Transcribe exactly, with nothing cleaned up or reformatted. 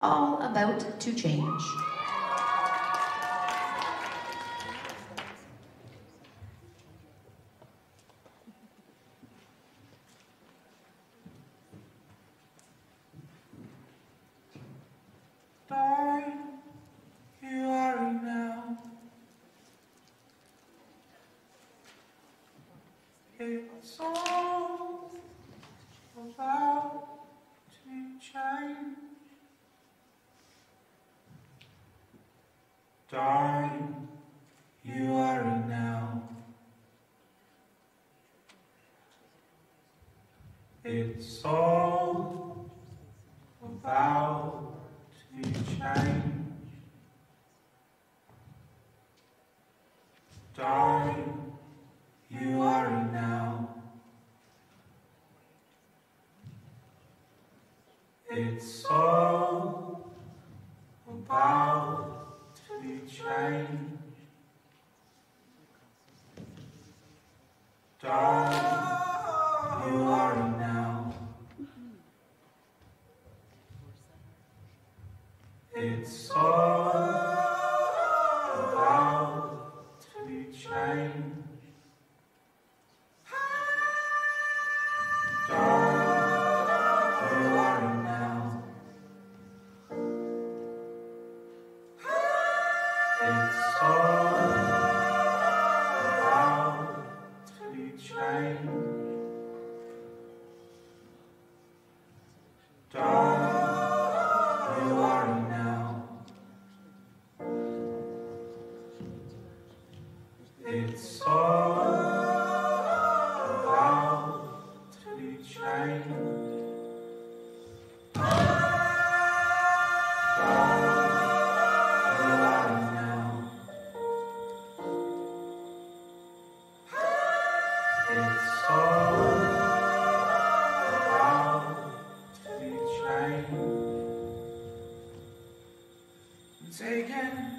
all about to change. Darling, you are now. It's all about to change. Darling, you are now. It's all about to change. Darling, you are now. It's all about to change. Darling, you are now. It's all about to change. Darling, you are now. It's all about to change. Darling, you are now. It's all about to change. It's all about to change. Taken